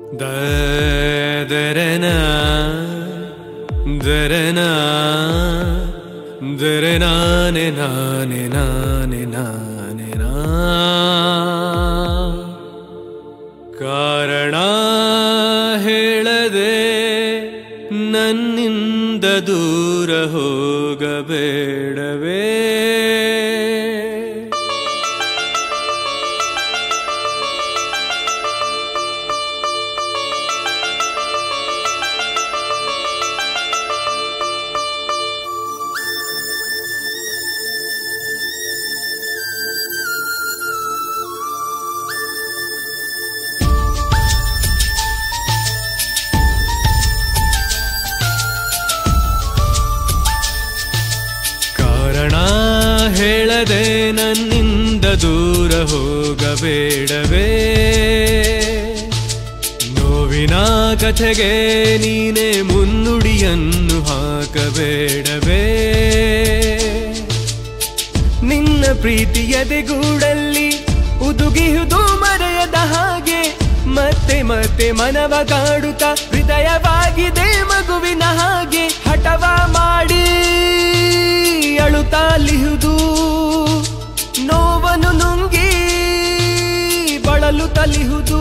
ದರನಾ ದರನಾ ದರನಾನೆ ನಾನೆ ನಾನೆ ನಾನೆ ನಾ ಕಾರಣ ಹೇಳದೆ ನನ್ನಿಂದ ದೂರ ಹೋಗಬೇಡವೇ ಹೇಳದೆ ನನ್ನಿಂದ ದೂರ ಹೋಗಬೇಡವೇ ನೋವಿನ ಕಥೆಗೆ ನೀನೆ ಮುನ್ನುಡಿಯನ್ನು ಹಾಕಬೇಡವೇ ನಿನ್ನ ಪ್ರೀತಿಯದೆಗೂಡಲ್ಲಿ ಉದುಗಿಹುದು ಮರೆಯದ ಹಾಗೆ ಮತ್ತೆ ಮತ್ತೆ ಮನವ ಕಾಡುತ್ತಾ ಹೃದಯವಾಗಿದೆ ಮಗುವಿನ ಹಾಗೆ ಹಠವ ಮಾಡಿ ಅಳುತ್ತಲಿಹುದು ನೋವನ್ನು ನುಂಗಿ ಬಳಲುತ್ತಲಿಹುದು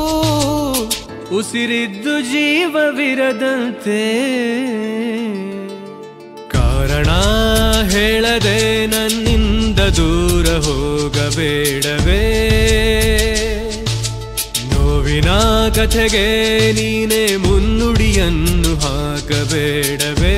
ಉಸಿರಿದ್ದು ಜೀವವಿರದಂತೆ ಕಾರಣ ಹೇಳದೆ ನನ್ನಿಂದ ದೂರ ಹೋಗಬೇಡವೇ ನೋವಿನ ಕಥೆಗೆ ನೀನೆ ಮುನ್ನುಡಿಯನ್ನು ಹಾಕಬೇಡವೇ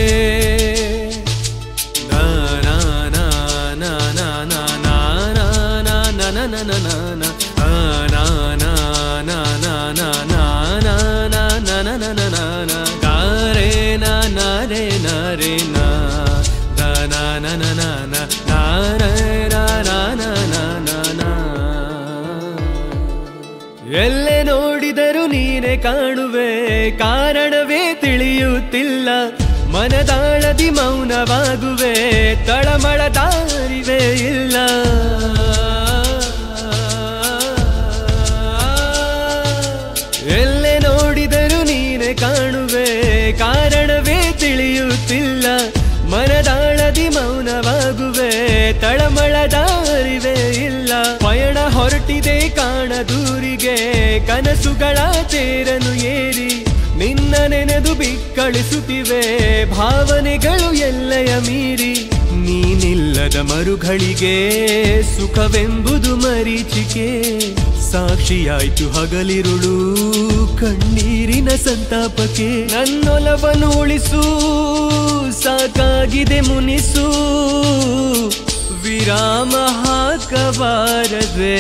ಎಲ್ಲೆ ನೋಡಿದರೂ ನೀನೆ ಕಾಣುವೆ ಕಾರಣವೇ ತಿಳಿಯುತ್ತಿಲ್ಲ ಮನದಾಳದಿ ಮೌನವಾಗುವೆ ತಳಮಳ ದಾರಿವೇ ಇಲ್ಲ ಎಲ್ಲೆ ನೋಡಿದರೂ ನೀನೆ ಕಾಣುವೆ ಕಾರಣವೇ ತಿಳಿಯುತ್ತಿಲ್ಲ ಮನದಾಳದಿ ಮೌನವಾಗುವೆ ತಳಮಳ ದಾರಿವೇ ಇಲ್ಲ ಪಯಣ ಹೊರಟಿದೆ ಕಾಣ ದೂರಿಗೆ ಕನಸುಗಳ ತೇರನು ಏರಿ ನಿನ್ನ ನೆನೆದು ಬಿಕ್ಕಳಿಸುತ್ತಿವೆ ಭಾವನೆಗಳು ಎಲ್ಲೆಯ ಮೀರಿ ನೀನಿಲ್ಲದ ಮರುಗಳಿಗೆ ಸುಖವೆಂಬುದು ಮರೀಚಿಕೆ ಸಾಕ್ಷಿಯಾಯ್ತು ಹಗಲಿರುಳು ಕಣ್ಣೀರಿನ ಸಂತಾಪಕ್ಕೆ ನನ್ನೊಲವನ್ನು ಉಳಿಸು ಸಾಕಾಗಿದೆ ಮುನಿಸು ವಿರಾಮ ಹಾಕಬಾರದೆ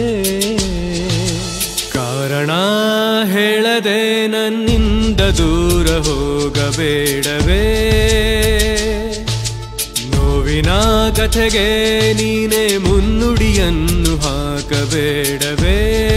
ಕಾರಣ ಹೇಳದೆ ನನ್ನಿಂದ ದೂರ ಹೋಗಬೇಡವೇ ನೋವಿನ ಕಥೆಗೆ ನೀನೆ ಮುನ್ನುಡಿಯನ್ನು ಹಾಕಬೇಡವೇ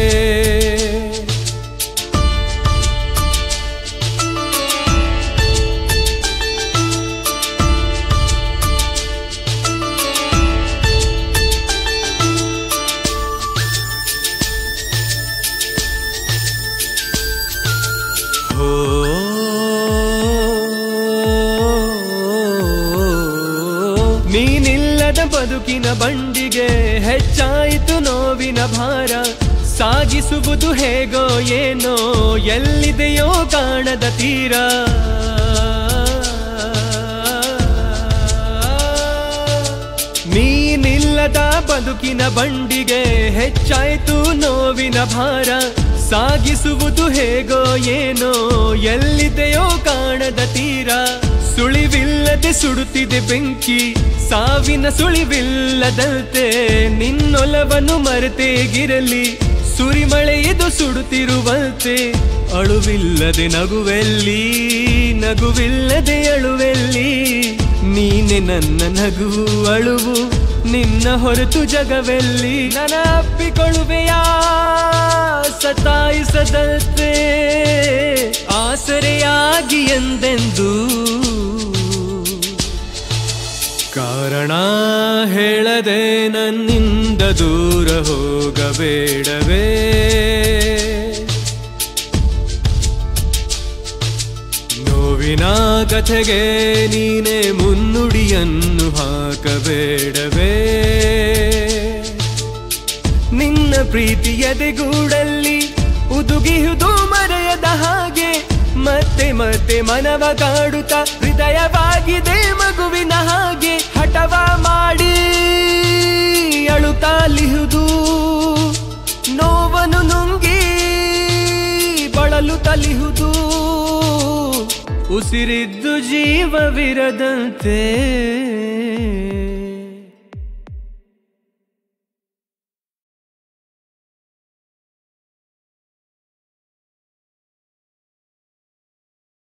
ನೀನಿಲ್ಲದ ಬದುಕಿನ ಬಂಡಿಗೆ ಹೆಚ್ಚಾಯಿತು ನೋವಿನ ಭಾರ ಸಾಗಿಸುವುದು ಹೇಗೋ ಏನೋ ಎಲ್ಲಿದೆಯೋ ಕಾಣದ ತೀರ ನೀನಿಲ್ಲದ ಬದುಕಿನ ಬಂಡಿಗೆ ಹೆಚ್ಚಾಯಿತು ನೋವಿನ ಭಾರ ಸಾಗಿಸುವುದು ಹೇಗೋ ಏನೋ ಎಲ್ಲಿದೆಯೋ ಕಾಣದ ತೀರ ಸುಳಿವಿಲ್ಲದೆ ಸುಡುತ್ತಿದೆ ಬೆಂಕಿ ಸಾವಿನ ಸುಳಿವಿಲ್ಲದಂತೆ ನಿನ್ನೊಲವನ್ನು ಮರೆತೇಗಿರಲಿ ಸುರಿಮಳೆ ಇದು ಸುಡುತ್ತಿರುವಂತೆ ಅಳುವಿಲ್ಲದೆ ನಗುವೆಲ್ಲಿ ನಗುವಿಲ್ಲದೆ ಅಳುವೆಲ್ಲಿ ನೀನೆ ನನ್ನ ನಗುವು ಅಳುವು ನಿನ್ನ ಹೊರತು ಜಗವೆಲ್ಲಿ ನನ್ನ ಅಪ್ಪಿಕೊಳ್ಳುವೆಯಾ ಸತಾಯಿಸದಂತೆ ಆಸರೆಯಾಗಿ ಎಂದೆಂದು ಕಾರಣ ಹೇಳದೆ ನನ್ನಿಂದ ದೂರ ಹೋಗಬೇಡವೇ ನೋವಿನ ಕಥೆಗೆ ನೀನೆ ಮುನ್ನುಡಿಯನ್ನು ಹಾಕಬೇಡವೇ. ನಿನ್ನ ಪ್ರೀತಿ ಎದೆಗೂಡಲ್ಲಿ ಉದುಗಿಹುದು ಮರೆಯದ ಹಾಗೆ, ಮತ್ತೆ ಮತ್ತೆ ಮನವ ಕಾಡುತ್ತ ಹೃದಯವಾಗಿದೆ ಮಗುವಿನ ಹಾಗೆ. ಹಠವ ಮಾಡಿ ಅಳುತ್ತಲಿಹುದು, ನೋವನ್ನು ನುಂಗಿ ಬಳಲುತ್ತಲಿಹುದು. ಉಸಿರಿದ್ದು ಜೀವವಿರದಂತೆ